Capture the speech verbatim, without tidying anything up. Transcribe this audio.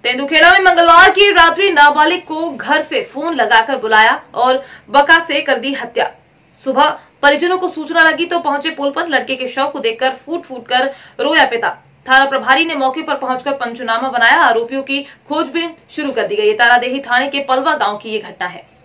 तेंदुखेड़ा में मंगलवार की रात्रि नाबालिग को घर से फोन लगाकर बुलाया और बका से कर दी हत्या। सुबह परिजनों को सूचना लगी तो पहुंचे पुल पर लड़के के शव को देखकर फूट फूट कर रोया पिता। थाना प्रभारी ने मौके पर पहुंचकर पंचनामा बनाया। आरोपियों की खोजबीन शुरू कर दी गई। तारादेही थाने के पलवा गांव की ये घटना है।